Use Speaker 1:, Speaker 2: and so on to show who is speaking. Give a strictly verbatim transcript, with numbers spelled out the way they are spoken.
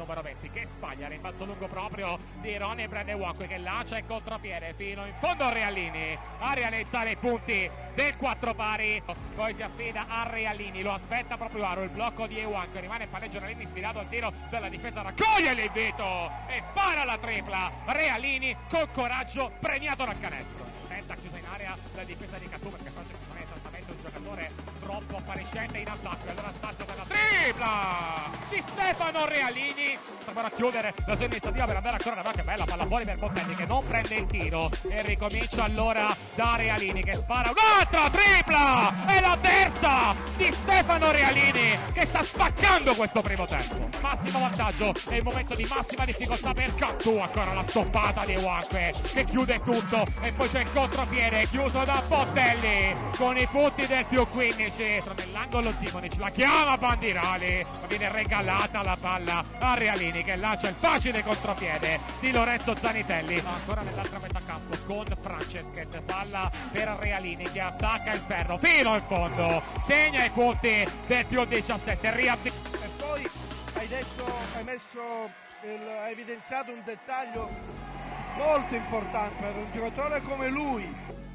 Speaker 1: numero venti che sbaglia, rimbalzo lungo proprio di Ronnie, prende Uakwe che lancia il contropiede fino in fondo Realini a realizzare i punti del quattro pari, poi si affida a Realini, lo aspetta proprio Aro, il blocco di Uakwe, rimane in palleggio Realini sfidato al tiro dalla difesa, raccoglie l'invito e spara la tripla. Realini col coraggio premiato dal canestro, tenta chiusa in area la difesa di Catù perché Francesco non è esattamente un giocatore troppo appariscente in attacco e allora spazio per la tripla di Stefano Realini per chiudere la sua iniziativa per andare ancora avanti. Bella palla fuori per Botelli che non prende il tiro e ricomincia allora da Realini che spara un'altra tripla e la terza di Stefano Realini che sta spaccando questo primo tempo. Massimo vantaggio e il momento di massima difficoltà per Catù, ancora la stoppata di Uakwe che chiude tutto e poi c'è il contropiede chiuso da Botelli con i punti del più quindici nell'angolo. Zimonic la chiama Bandirali, viene regalata la palla a Realini che lancia il facile contropiede di Lorenzo Zanitelli, ancora nell'altra metà campo con Franceschet, palla per Realini che attacca il ferro fino in fondo, segna i punti del più diciassette. Riavvi-
Speaker 2: e poi hai detto, hai messo il, hai evidenziato un dettaglio molto importante per un giocatore come lui